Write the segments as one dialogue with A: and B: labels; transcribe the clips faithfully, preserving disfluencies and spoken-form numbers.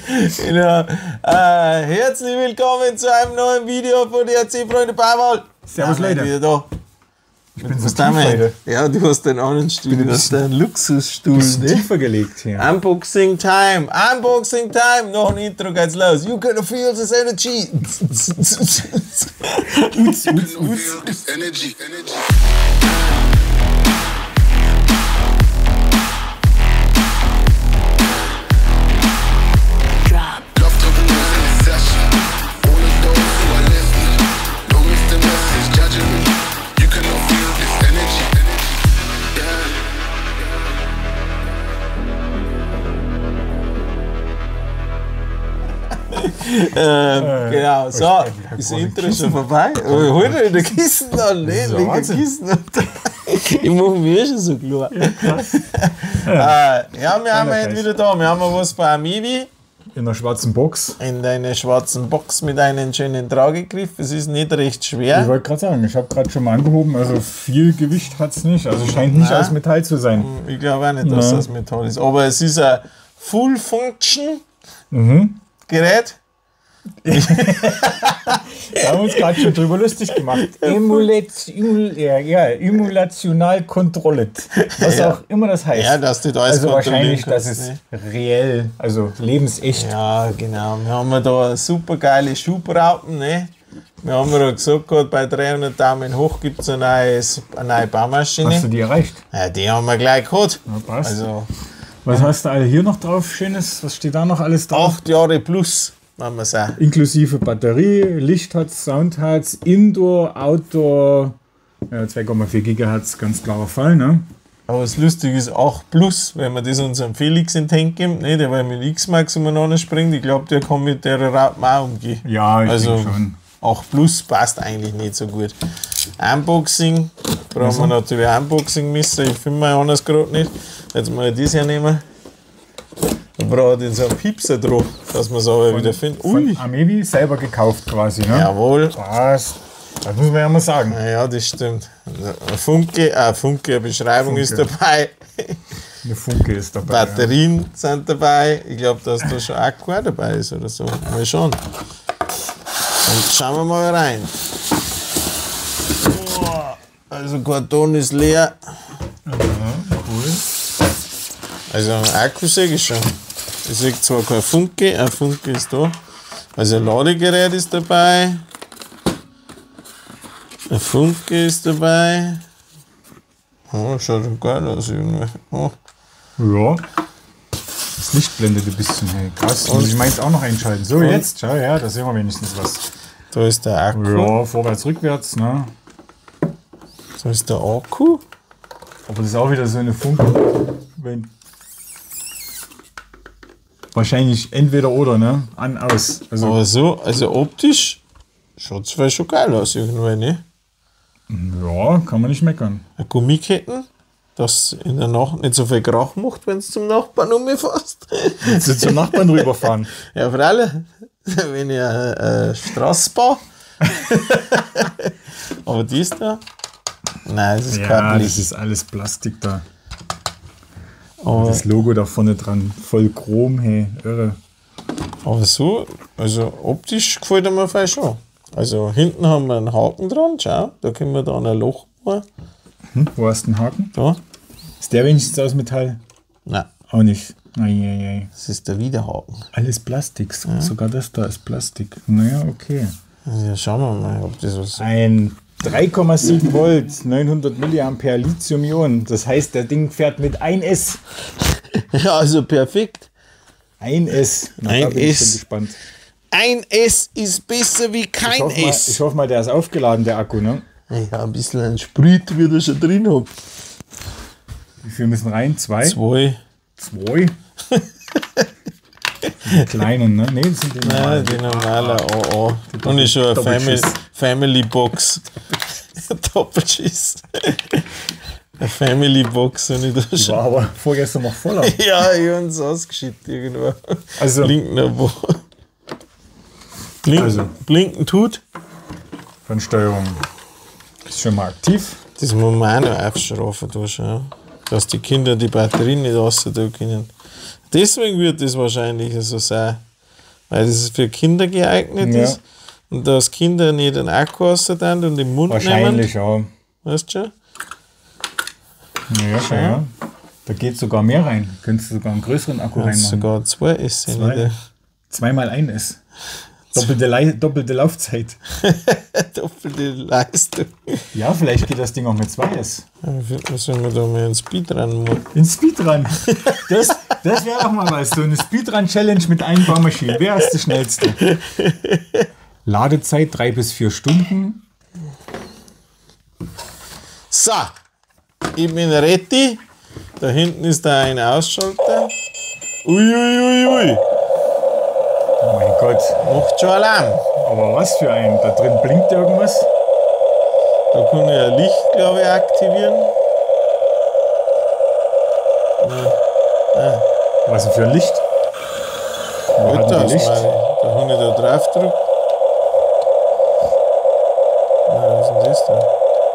A: Genau. Äh, herzlich willkommen zu einem neuen Video von D R C-Freunde Bauwahl.
B: Servus Leute.
A: Wieder da.
B: Ich bin
A: Was
B: so
A: da
B: tief heute.
A: Ja, du hast den anderen Stuhl, du hast einen Luxusstuhl.
B: Bisschen
A: Ne?
B: tiefer gelegt hier.
A: Unboxing Time, Unboxing Time. Noch ein Intro geht's los. You can feel this energy.
B: Uts, uts, uts.
C: Energy, energy. Love talking was in the session. All of those who are listening, don't miss the message, judging me. You cannot feel this energy, energy.
A: ähm, genau, so. Ist das Intro schon vorbei? Oh, hol dir den Kissen an. Ne?
B: So,
A: Leg den
B: Wahnsinn.
A: Kissen an. Ich mache mir eh schon so klar. Ja, äh, ja wir haben heute wieder da. Wir haben was bei Amivi.
B: In einer schwarzen Box.
A: In deine schwarzen Box mit einem schönen Tragegriff. Es ist nicht recht
B: Ich
A: schwer.
B: wollte gerade sagen, ich habe gerade schon mal angehoben, also viel Gewicht hat es nicht. Also scheint nicht
A: Nein.
B: aus Metall zu sein.
A: Ich glaube auch nicht, dass
B: Nein.
A: das Metall ist. Aber es ist ein Full-Function-Gerät.
B: Da haben wir uns gerade schon drüber lustig gemacht. Emulat, emul, ja, ja, emulational controlled. Was
A: Ja.
B: auch immer das heißt.
A: Ja, dass du da alles
B: also wahrscheinlich,
A: kontrollieren
B: dass
A: kannst,
B: es reell, also lebensecht.
A: Ja, genau. Wir haben da super geile Schubraupen. Ne? Wir haben ja gesagt, gerade bei dreihundert Daumen hoch gibt es eine neue, eine neue Baumaschine.
B: Hast du die erreicht?
A: Ja, die haben wir gleich gehabt.
B: Ja, passt.
A: Also
B: Was hast du alle hier noch drauf? Schönes, was steht da noch alles drauf?
A: acht Jahre plus, wenn man sagen.
B: Inklusive Batterie, Licht hat's, Sound hat's, Indoor, Outdoor, ja, zwei Komma vier Gigahertz, ganz klarer Fall, ne?
A: Aber das Lustige ist acht plus, wenn man das unserem Felix in den Tank gibt, ne? Der will mit X-Max umeinander springt. Ich glaube, der kann mit der Raupen auch umgehen.
B: Ja, ich
A: Also
B: denke schon.
A: acht plus passt eigentlich nicht so gut. Unboxing, brauchen
B: Also.
A: wir natürlich Unboxing-Messer. Ich finde mein anders gerade nicht. Jetzt mal das hernehmen. Da braucht jetzt so einen Piepser drauf, dass man es aber wieder findet. Ui!
B: Von Amevi selber gekauft quasi, ne?
A: Jawohl.
B: Was? Das muss man ja mal sagen.
A: Ja, das stimmt. Ein Funke, äh, Funke, eine Beschreibung
B: Funke.
A: ist dabei.
B: Eine Funke ist dabei.
A: Batterien sind dabei. Ich glaube, dass da schon Akku auch dabei ist oder so. Mal schauen. Und schauen wir mal rein. Oh, also Karton ist leer.
B: Ja, cool.
A: Also ein Akku sehe ich schon. Ich sehe zwar kein Funke, ein Funke ist da. Also ein Ladegerät ist dabei. Ein Funke ist dabei. Oh, schaut schon geil aus irgendwie. Oh.
B: Ja. Das Licht blendet ein bisschen. Hey. Krass, muss ich meins auch noch einschalten. So, jetzt, schau, ja, da sehen wir wenigstens was.
A: Da ist der Akku.
B: Ja, vorwärts, rückwärts, ne?
A: Da ist der Akku.
B: Aber das ist auch wieder so eine Funke. Wenn wahrscheinlich entweder oder, ne? An, aus. Also,
A: Aber so, also optisch schaut es zwar schon geil aus irgendwie, ne?
B: ja, kann man nicht meckern.
A: Eine Gummiketten, dass in der Nacht nicht so viel Krach macht, wenn es zum Nachbarn umfasst.
B: Jetzt sind zum Nachbarn rüberfahren.
A: Ja, für alle, wenn ich eine, eine Straße baue. Aber dies da? Nein, das ist
B: Ja,
A: kein
B: das
A: Blech.
B: ist alles Plastik da.
A: Aber,
B: Das Logo da vorne dran, voll Chrom, hey, irre.
A: aber so, also optisch gefällt mir voll schon. Also hinten haben wir einen Haken dran, schau, da können wir da ein Loch machen.
B: Hm, wo hast du den Haken?
A: Da.
B: Ist der wenigstens aus Metall?
A: Nein,
B: Auch nicht. Eieiei.
A: das ist der Widerhaken.
B: Alles Plastik, sogar das da ist Plastik. Naja, okay.
A: Also, ja, schauen wir mal, ob das was.
B: Ein drei Komma sieben Volt, neunhundert Milliampere Lithium-Ionen. Das heißt, der Ding fährt mit ein S.
A: Ja, also perfekt.
B: ein S. Na,
A: Ein
B: da bin ich
A: S.
B: schon gespannt.
A: Ein S ist besser wie
B: Ich
A: kein
B: hoffe, mal,
A: S.
B: ich hoffe mal, der ist aufgeladen, der Akku, ne?
A: Ja, ein bisschen ein Sprit wird er schon drin haben.
B: Wie viel müssen rein? Zwei?
A: Zwei.
B: Zwei? Die kleinen, ne? Ne, das sind die
A: Nein,
B: normalen.
A: die normale A A. Und ist schon eine Family,
B: Doppelschiss.
A: Family Box. Doppelschiss. Eine Family Box. Und ich da
B: Die
A: schon.
B: war aber vorgestern noch voller.
A: Ja, ich habe uns ausgeschickt irgendwo.
B: Also-
A: Blinken wo. Blinken,
B: Also.
A: Blinken tut.
B: Fernsteuerung ist schon mal aktiv.
A: Das muss man auch noch aufschrafen, da schon, dass die Kinder die Batterien nicht raus tun können. Deswegen wird das wahrscheinlich so sein. weil das für Kinder geeignet
B: Ja.
A: ist. Und dass Kinder nicht den Akku rausnehmen und den Mund
B: Wahrscheinlich,
A: nehmen.
B: ja.
A: Weißt du schon?
B: Ja, ja. ja. Da geht sogar mehr rein. Könntest du sogar einen größeren Akku
A: Kannst
B: reinmachen.
A: sogar zwei essen.
B: Zwei.
A: Nicht?
B: Zweimal ein ist. Doppelte, Lei- doppelte Laufzeit.
A: Doppelte Leistung.
B: Ja, vielleicht geht das Ding auch mit zwei S.
A: Was sollen wir da mal einen Speedrun machen?
B: In Speedrun. Das, das wäre auch mal was. So eine Speedrun-Challenge mit Einbaumaschinen. Wer ist der Schnellste? Ladezeit drei bis vier Stunden.
A: So, ich bin ready. Da hinten ist da ein Ausschalter. Uiuiuiui, ui, ui.
B: Oh mein Gott.
A: Macht schon Alarm.
B: Aber was für ein? Da drin blinkt irgendwas.
A: Da kann ich ein Licht, glaube ich, aktivieren.
B: Was denn für ein Licht? Wo hat denn
A: Das
B: die Licht?
A: meine ich. Da kann ich da drauf drücken. Ah, was ist denn das da?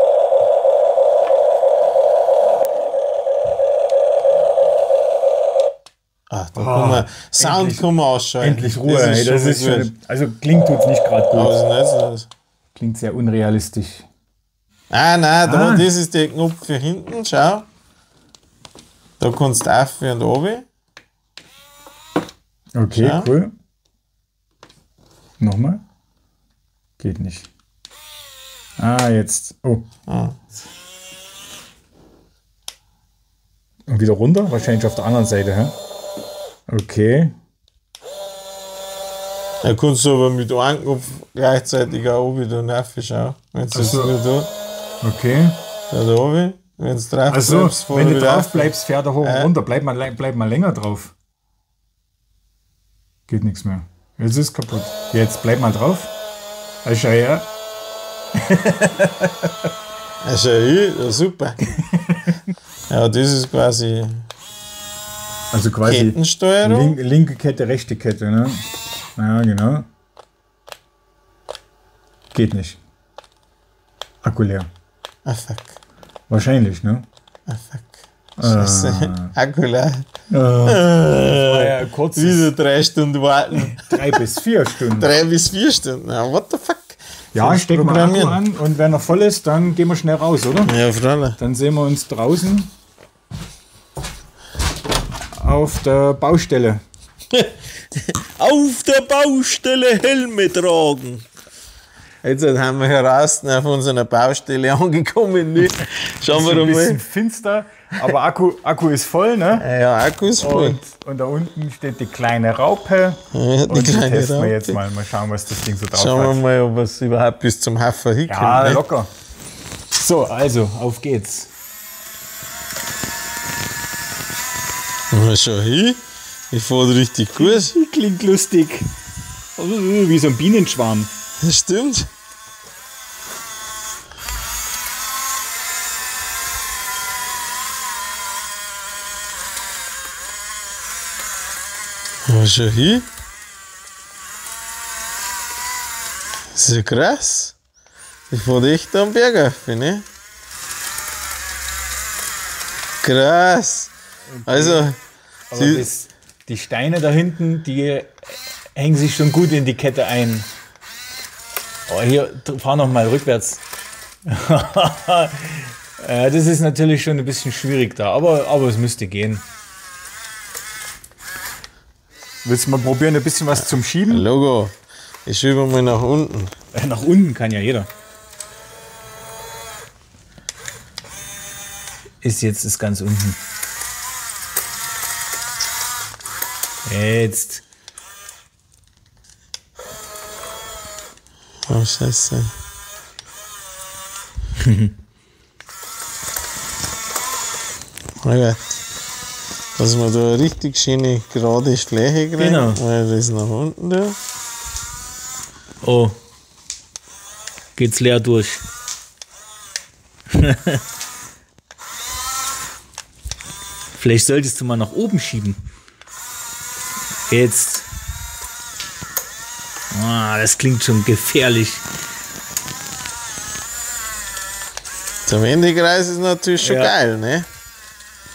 A: Ah, da kann man Sound
B: endlich-
A: kann man ausschalten.
B: Endlich Ruhe.
A: Das
B: ey,
A: ist
B: Das
A: schon
B: ist
A: gut.
B: schon, also klingt tut's nicht gerade
A: Aber
B: gut.
A: was ist denn das?
B: Klingt sehr unrealistisch.
A: Ah, nein, da,
B: Ah.
A: das ist der Knopf für hinten, schau. Da kannst du auf und runter.
B: Okay,
A: Ja.
B: cool. Nochmal? Geht nicht. Ah, jetzt. Oh.
A: Ah.
B: Und wieder runter? Wahrscheinlich auf der anderen Seite, hä? Okay.
A: Da kannst du aber mit einem Knopf gleichzeitig auch oben da rauf schauen. Wenn du
B: Ach so.
A: jetzt nur da,
B: Okay.
A: da, da oben, wenn du drauf
B: Also,
A: bleibst, fahr
B: wenn du
A: wieder
B: drauf
A: auf.
B: bleibst, fährt er hoch und
A: Äh.
B: runter. Bleib mal, bleib mal länger drauf. Geht nichts mehr. Jetzt ist kaputt. Jetzt bleib mal drauf. Ah, schau her.
A: Ja, schau hier, ja, super. Ja, das ist quasi
B: Also quasi
A: Kettensteuerung.
B: link, linke Kette, rechte Kette, ne? Ja, genau. Geht nicht. Akku leer.
A: Ah, fuck.
B: Wahrscheinlich, ne?
A: Ah, fuck. Scheiße. Akku leer.
B: War ja kurz
A: Wieder drei Stunden warten.
B: drei bis vier Stunden.
A: Drei bis vier Stunden. Ja, what the fuck?
B: Ja,
A: Sonst
B: stecken wir Akku
A: programmieren.
B: an und wenn er voll ist, dann gehen wir schnell raus, oder?
A: Ja, Fräulein.
B: Dann sehen wir uns draußen auf der Baustelle.
A: Auf der Baustelle Helme tragen. Jetzt haben wir heraus auf unserer Baustelle angekommen. Ne? Schauen wir
B: Ein
A: doch
B: bisschen
A: mal.
B: finster, aber Akku, Akku ist voll, ne?
A: Ja, Akku ist voll.
B: Und, und da unten steht die kleine Raupe.
A: Ja, die
B: Und die
A: kleine
B: testen wir
A: Raupe.
B: jetzt mal. Mal schauen, was das Ding so drauf
A: Schauen wir
B: hat.
A: mal, ob es überhaupt bis zum Hafer hinkommt.
B: Ja,
A: ne?
B: locker. So, also, auf geht's.
A: Mal schau hin. Ich fahre richtig gut.
B: Klingt lustig. Wie so ein Bienenschwarm.
A: Das stimmt. Mal schau hin. Das ist ja krass. Ich fahre echt am Berg auf, ne? Krass. Also,
B: Aber
A: sie,
B: das, die Steine da hinten, die hängen sich schon gut in die Kette ein. Oh, hier, fahr noch mal rückwärts. Ja, das ist natürlich schon ein bisschen schwierig da, aber, aber es müsste gehen. Willst du mal probieren, ein bisschen was zum Schieben?
A: Logo. Ich schiebe mal nach unten.
B: Äh, Nach unten kann ja jeder. Ist jetzt ist ganz unten. Jetzt.
A: Oh, scheiße. Na gut. Dass wir da eine richtig schöne gerade Fläche kriegen.
B: Genau.
A: Weil das nach unten da.
B: Oh. Geht's leer durch. Vielleicht solltest du mal nach oben schieben. Jetzt. Ah, das klingt schon gefährlich.
A: Der Wendekreis ist natürlich schon
B: Ja.
A: geil, ne?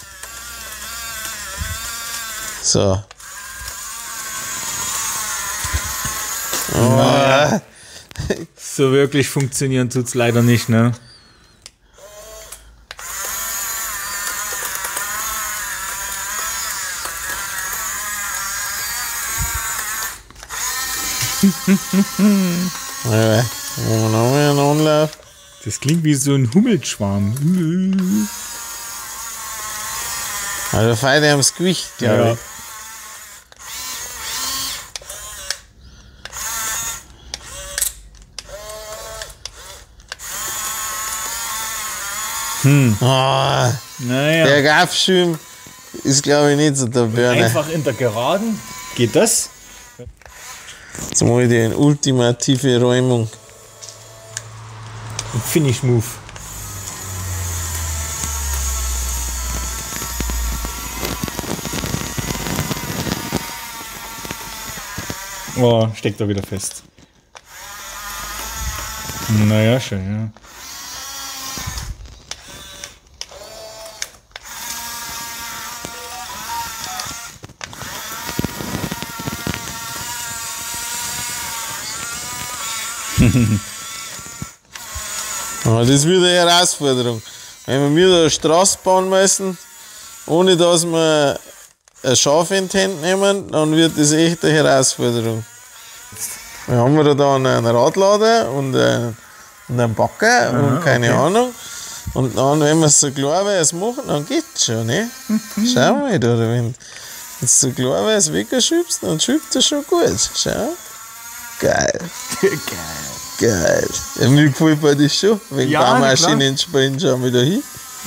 A: So. Oh.
B: So wirklich funktionieren tut's leider nicht, ne?
A: Ja, noch mehr einen Anlauf.
B: Das klingt wie so ein Hummelschwarm.
A: Also fein haben das Gewicht, glaube
B: Ja.
A: ich. Hm. Oh,
B: Naja.
A: der Gaffschirm ist, glaube ich, nicht so der Burner.
B: Einfach in der Geraden. Geht das?
A: Jetzt mache ich die eine ultimative Räumung.
B: Ein Finish Move. Oh, steckt da wieder fest. Naja, schön, ja.
A: Aber das wird eine Herausforderung. Wenn wir wieder eine Straße bauen müssen, ohne dass wir ein Schaf in die Hand nehmen, dann wird das echt eine Herausforderung. Wir haben wir da einen Radlader und einen, und einen Bagger und keine
B: okay.
A: Ahnung. Und dann, wenn wir es so klarweise machen, dann geht's schon, ne? Schau mal da, wenn du so klarweise wegschubst, dann schiebt er schon gut. Schau. Geil. Geil. Ja, mir gefällt mir das schon. Wenn
B: Ja,
A: ja,
B: na
A: Baumaschinen spielen, schauen wir da hin.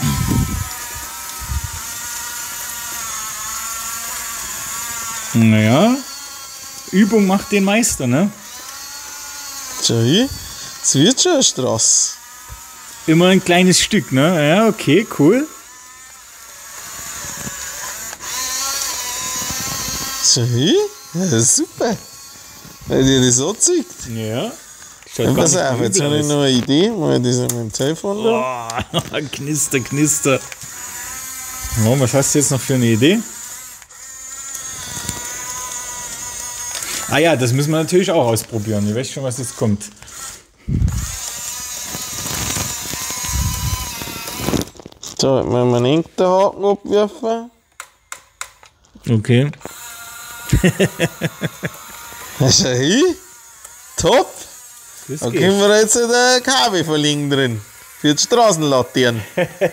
B: Naja, Übung macht den Meister, ne?
A: Schau hin. Es wird schon eine Straße.
B: Immer ein kleines Stück, ne? Ja, okay, cool.
A: Schau hin. Ja, super. Weil dir das anzeigt.
B: Ja. Schaut
A: Ja,
B: gar
A: pass
B: nicht
A: auf,
B: so
A: jetzt
B: übel
A: habe ich
B: aus.
A: noch eine Idee. Mal das mit dem Telefon da.
B: Oh, knister, knister. Oh, was hast du jetzt noch für eine Idee? Ah ja, das müssen wir natürlich auch ausprobieren. Ich weiß schon, was jetzt kommt.
A: So, jetzt müssen wir einen engten Haken abwerfen.
B: Okay.
A: Ja, schau hin. Top.
B: Das
A: Da
B: geht.
A: können wir jetzt ein Kabel verlegen drin. Für die Straßenlaternen.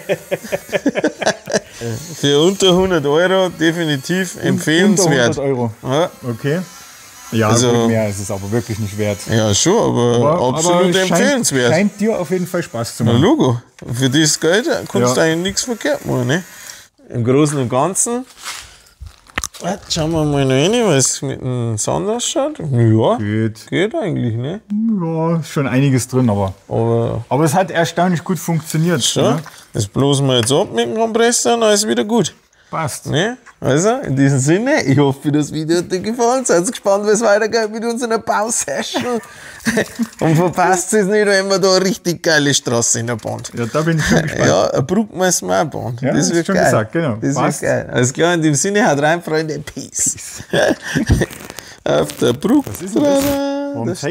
A: Für unter hundert Euro definitiv empfehlenswert.
B: Unter hundert Euro.
A: Ja,
B: Okay. Ja,
A: Also-
B: gut, mehr ist es aber wirklich nicht wert.
A: ja, schon, aber,
B: Aber-
A: absolut
B: aber es scheint,
A: empfehlenswert.
B: scheint dir auf jeden Fall Spaß zu
A: Na,
B: machen.
A: Logo. Für das Geld kannst
B: Ja.
A: du eigentlich nichts verkehrt machen. Ne? Im Großen und Ganzen. Jetzt schauen wir mal noch rein, wie es mit dem Sound ausschaut. Ja,
B: Geht.
A: geht eigentlich, ne?
B: Ja, ist schon einiges drin, aber.
A: Aber
B: Aber es hat erstaunlich gut funktioniert.
A: schon,
B: Ne?
A: das bloßen wir jetzt ab mit dem Kompressor und dann ist wieder gut.
B: Passt.
A: Ne? Also, in diesem Sinne, ich hoffe, das Video hat dir gefallen. Seid gespannt, wie es weitergeht mit unserer Bausession. Und verpasst es nicht, wenn wir da eine richtig geile Straße in der Band.
B: Ja, da bin ich schon gespannt.
A: Ja, eine Brücke müssen wir auch bauen.
B: Ja,
A: das
B: hast
A: wird
B: schon
A: geil.
B: gesagt, genau.
A: Das
B: Passt.
A: wird geil. Alles klar, in dem Sinne, haut rein, Freunde. Peace. Auf der Brücke.
B: Was ist denn das?
A: Tada.
B: Warum
A: Das